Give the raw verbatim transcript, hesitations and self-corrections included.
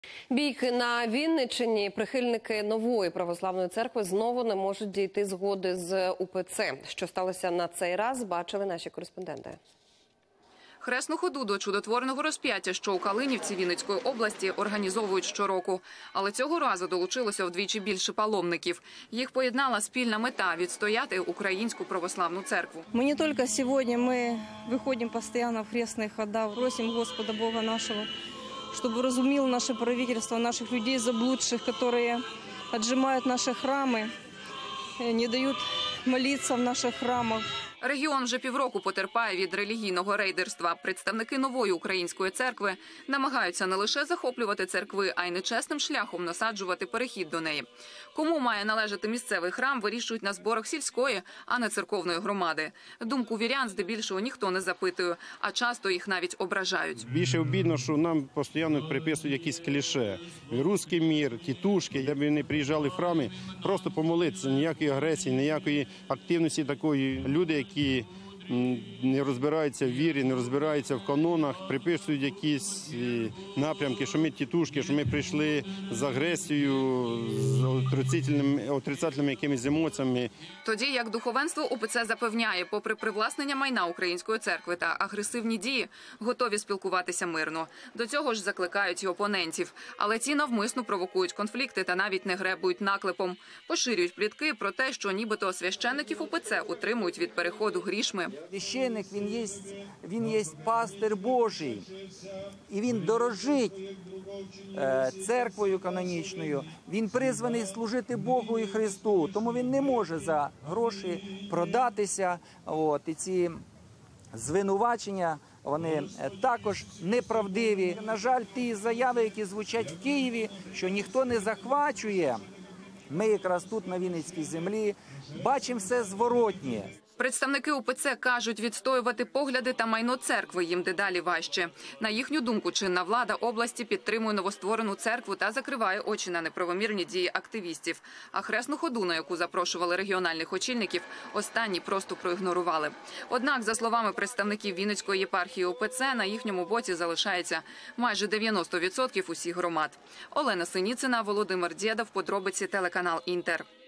Бійки на Вінниччині. Прихильники нової православної церкви знову не можуть дійти згоди з УПЦ. Що сталося на цей раз, бачили наші кореспонденти. Хресну ходу до чудотворного розп'яття, що у Калинівці Вінницької області, організовують щороку. Але цього разу долучилося вдвічі більше паломників. Їх поєднала спільна мета – відстояти українську православну церкву. Ми не тільки сьогодні, ми виходимо постійно в хресні хода, просимо Господа Бога нашого, чтобы разумел наше правительство, наших людей заблудших, которые отжимают наши храмы, не дают молиться в наших храмах. Регіон вже півроку потерпає від релігійного рейдерства. Представники нової української церкви намагаються не лише захоплювати церкви, а й нечесним шляхом насаджувати перехід до неї. Кому має належати місцевий храм, вирішують на зборах сільської, а не церковної громади. Думку вірян здебільшого ніхто не запитує, а часто їх навіть ображають. Більше обідно, що нам постійно приписують якісь кліше. Руський мір, тітушки, де б вони приїжджали в храми, просто помолитися, ніякої агресії, ніякої активності такої. Люди, які не розбираються в вірі, не розбираються в канонах, приписують якісь напрямки, що ми тітушки, що ми прийшли з агресією, з отрицательними, отрицательними якимись емоціями. Тоді як духовенство УПЦ запевняє, попри привласнення майна української церкви та агресивні дії, готові спілкуватися мирно. До цього ж закликають і опонентів. Але ті навмисно провокують конфлікти та навіть не гребують наклепом. Поширюють плітки про те, що нібито священників УПЦ утримують від переходу грішми. Священник, він є, він є пастир Божий, і він дорожить е, церквою канонічною, він призваний служити Богу і Христу, тому він не може за гроші продатися. От, і ці звинувачення, вони також неправдиві. На жаль, ті заяви, які звучать в Києві, що ніхто не захвачує, ми якраз тут на Вінницькій землі бачимо все зворотнє. Представники УПЦ кажуть, відстоювати погляди та майно церкви їм дедалі важче. На їхню думку, чинна влада області підтримує новостворену церкву та закриває очі на неправомірні дії активістів. А хресну ходу, на яку запрошували регіональних очільників, останні просто проігнорували. Однак, за словами представників Вінницької єпархії УПЦ, на їхньому боці залишається майже дев'яносто відсотків усіх громад. Олена Синіцина, Володимир Дєдов, подробиці, телеканал «Інтер».